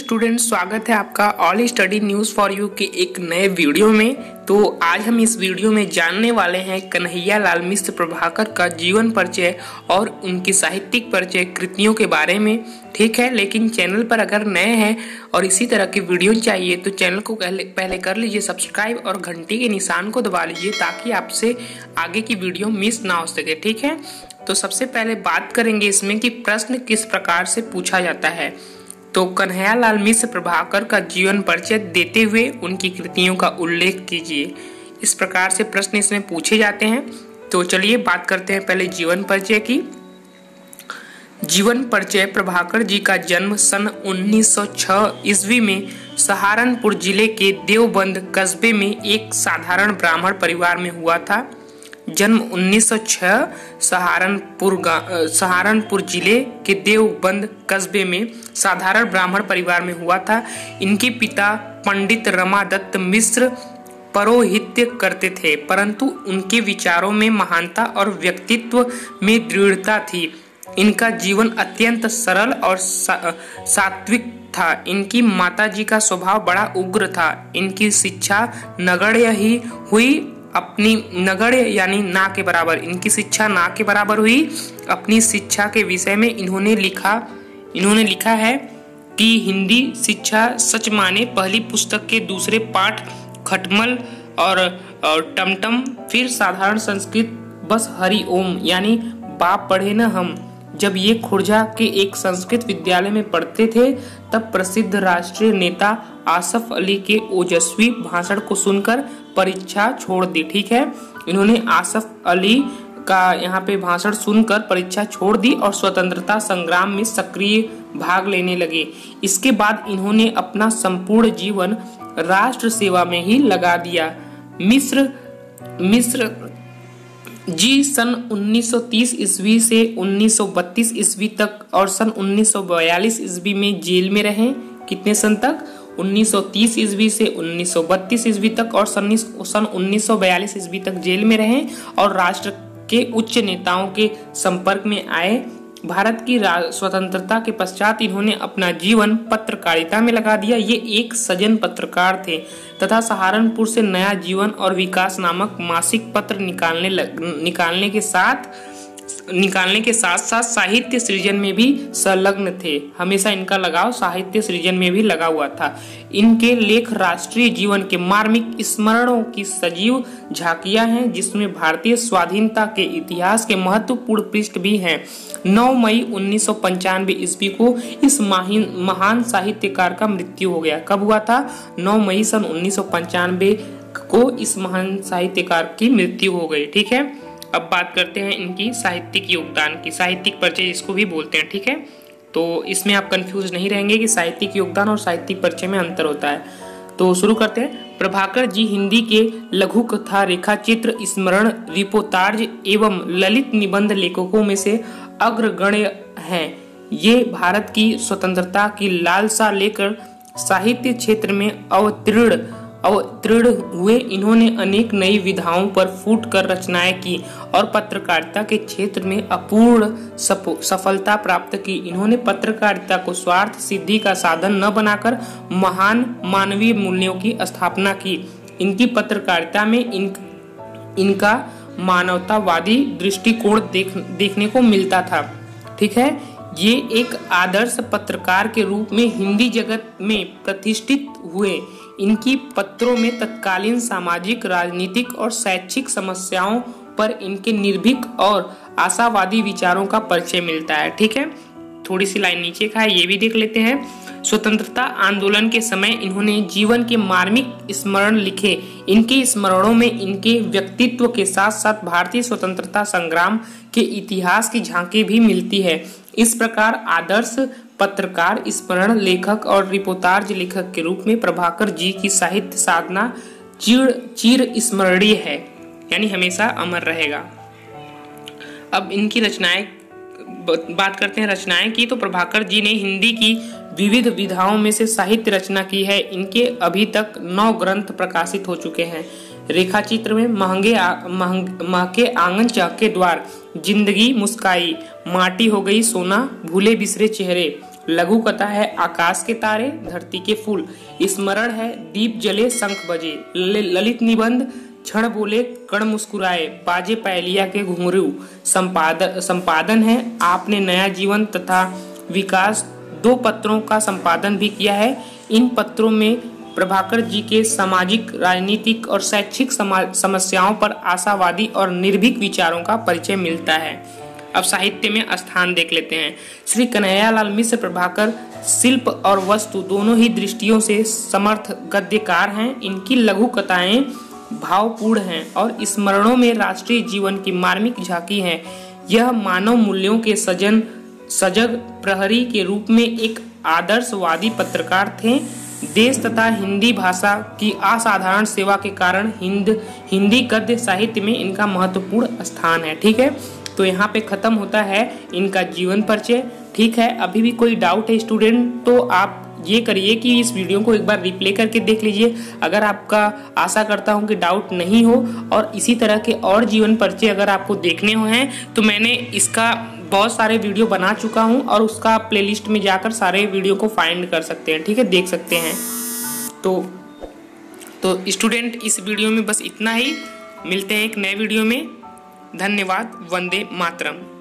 Student, स्वागत है आपका all study news for you के एक नए वीडियो में। तो आज हम इस वीडियो में जानने वाले हैं कन्हैयालाल मिश्र प्रभाकर का जीवन परिचय और उनकी साहित्यिक परिचय कृतियों के बारे में। ठीक है, लेकिन चैनल पर अगर नए हैं और इसी तरह की वीडियो चाहिए तो चैनल को पहले कर लीजिए सब्सक्राइब और घंटी के निशान को दबा लीजिए ताकि आपसे आगे की वीडियो मिस ना हो सके। ठीक है, तो सबसे पहले बात करेंगे इसमें कि प्रश्न किस प्रकार से पूछा जाता है। तो कन्हैयालाल मिश्र प्रभाकर का जीवन परिचय देते हुए उनकी कृतियों का उल्लेख कीजिए। इस प्रकार से प्रश्न इसमें पूछे जाते हैं। तो चलिए बात करते हैं पहले जीवन परिचय की। जीवन परिचय: प्रभाकर जी का जन्म सन 1906 ईस्वी में सहारनपुर जिले के देवबंद कस्बे में एक साधारण ब्राह्मण परिवार में हुआ था। जन्म 1906 सहारनपुर जिले के देवबंद कस्बे में साधारण ब्राह्मण परिवार में हुआ था। इनके पिता पंडित रमादत्त मिश्र पौरोहित्य करते थे, परंतु उनके विचारों में महानता और व्यक्तित्व में दृढ़ता थी। इनका जीवन अत्यंत सरल और सात्विक था। इनकी माताजी का स्वभाव बड़ा उग्र था। इनकी शिक्षा नगण्य ही हुई, अपनी नगण्य यानी ना के बराबर, इनकी शिक्षा ना के बराबर हुई। अपनी शिक्षा के विषय में इन्होंने लिखा है कि हिंदी शिक्षा सच माने पहली पुस्तक के दूसरे पाठ खटमल और टमटम, फिर साधारण संस्कृत बस हरि ओम यानी बाप पढ़े न हम। जब ये खुर्जा के एक संस्कृत विद्यालय में पढ़ते थे तब प्रसिद्ध राष्ट्रीय नेता आसफ अली के ओजस्वी भाषण को सुनकर परीक्षा छोड़ दी। ठीक है, इन्होंने आसफ अली का यहाँ पे भाषण सुनकर परीक्षा छोड़ दी और स्वतंत्रता संग्राम में सक्रिय भाग लेने लगे। इसके बाद इन्होंने अपना संपूर्ण जीवन राष्ट्र सेवा में ही लगा दिया। मिश्र जी सन 1930 ईस्वी से 1932 ईस्वी तक और सन 1942 ईस्वी में जेल में रहे। कितने सन तक? 1930 ईस्वी से 1932 ईस्वी तक और सन 1942 ईस्वी तक जेल में रहे और राष्ट्र के उच्च नेताओं के संपर्क में आए। भारत की स्वतंत्रता के पश्चात इन्होंने अपना जीवन पत्रकारिता में लगा दिया। ये एक सजन पत्रकार थे तथा सहारनपुर से नया जीवन और विकास नामक मासिक पत्र निकालने के साथ साथ साहित्य सृजन में भी संलग्न थे। हमेशा इनका लगाव साहित्य सृजन में भी लगा हुआ था। इनके लेख राष्ट्रीय जीवन के मार्मिक स्मरणों की सजीव झांकियां हैं, जिसमें भारतीय स्वाधीनता के इतिहास के महत्वपूर्ण पृष्ठ भी हैं। 9 मई 1995 ईस्वी को इस महान साहित्यकार का मृत्यु हो गया। कब हुआ था? 9 मई सन 1995 को इस महान साहित्यकार की मृत्यु हो गई। ठीक है, अब बात करते हैं इनकी साहित्यिक योगदान की। साहित्यिक परिचय इसको भी बोलते हैं। ठीक है, तो इसमें आप कंफ्यूज नहीं रहेंगे कि साहित्यिक योगदान और साहित्यिक परिचय में अंतर होता है। तो शुरू करते हैं। प्रभाकर जी हिंदी के लघु कथा, रेखाचित्र, स्मरण, रिपोर्टाज एवं ललित निबंध लेखकों में से अग्रगण्य हैं। ये भारत की स्वतंत्रता की लालसा लेकर साहित्य क्षेत्र में अवतीर्ण हुए। इन्होंने अनेक नई विधाओं पर फूट कर रचनाएं की और पत्रकारिता के क्षेत्र में अपूर्ण सफलता प्राप्त की। इन्होंने पत्रकारिता को स्वार्थ सिद्धि का साधन न बनाकर महान मानवीय मूल्यों की स्थापना की। इनकी पत्रकारिता में इनका मानवतावादी दृष्टिकोण देखने को मिलता था। ठीक है, ये एक आदर्श पत्रकार के रूप में हिंदी जगत में प्रतिष्ठित हुए। इनकी पत्रों में तत्कालीन सामाजिक, राजनीतिक और शैक्षिक समस्याओं पर इनके निर्भीक और आशावादी विचारों का परिचय मिलता है। ठीक है, थोड़ी सी लाइन नीचे का है, ये भी देख लेते हैं। स्वतंत्रता आंदोलन के समय इन्होंने जीवन के मार्मिक स्मरण लिखे। इनके स्मरणों में इनके व्यक्तित्व के साथ साथ भारतीय स्वतंत्रता संग्राम के इतिहास की झांकी भी मिलती है। इस प्रकार आदर्श पत्रकार, स्मरण लेखक और रिपोर्टाज लेखक के रूप में प्रभाकर जी की साहित्य साधना चिर स्मरणीय है, यानी हमेशा अमर रहेगा। अब इनकी रचनाएं बात करते हैं। रचनाएं की तो प्रभाकर जी ने हिंदी की विविध विधाओं में से साहित्य रचना की है। इनके अभी तक 9 ग्रंथ प्रकाशित हो चुके हैं। रेखाचित्र में महके आंगन चहके द्वार, जिंदगी मुस्काई, माटी हो गई सोना, भूले बिसरे चेहरे, लघु कथा है आकाश के तारे धरती के फूल। स्मरण है दीप जले शंख बजे। ललित निबंध क्षण बोले कण मुस्कुराए बाजे पहलिया के घुंघरू। संपादन है आपने नया जीवन तथा विकास। 2 पत्रों का संपादन भी किया है। इन पत्रों में प्रभाकर जी के सामाजिक, राजनीतिक और शैक्षिक समस्याओं पर आशावादी और निर्भीक विचारों का परिचय मिलता है। अब साहित्य में स्थान देख लेते हैं। श्री कन्हैयालाल मिश्र प्रभाकर शिल्प और वस्तु दोनों ही दृष्टियों से समर्थ गद्यकार हैं। इनकी लघु कथाएं भावपूर्ण हैं और स्मरणों में राष्ट्रीय जीवन की मार्मिक झांकी है। यह मानव मूल्यों के सजग प्रहरी के रूप में एक आदर्शवादी पत्रकार थे। देश तथा हिंदी भाषा की असाधारण सेवा के कारण हिंदी गद्य साहित्य में इनका महत्वपूर्ण स्थान है। ठीक है, तो यहाँ पे खत्म होता है इनका जीवन परिचय। ठीक है, अभी भी कोई डाउट है स्टूडेंट तो आप ये करिए कि इस वीडियो को एक बार रिप्ले करके देख लीजिए। अगर आपका, आशा करता हूँ कि डाउट नहीं हो, और इसी तरह के और जीवन परिचय अगर आपको देखने हो हैं तो मैंने इसका बहुत सारे वीडियो बना चुका हूँ और उसका प्लेलिस्ट में जाकर सारे वीडियो को फाइंड कर सकते हैं। ठीक है, देख सकते हैं। तो स्टूडेंट इस वीडियो में बस इतना ही। मिलते हैं एक नए वीडियो में। धन्यवाद। वंदे मातरम।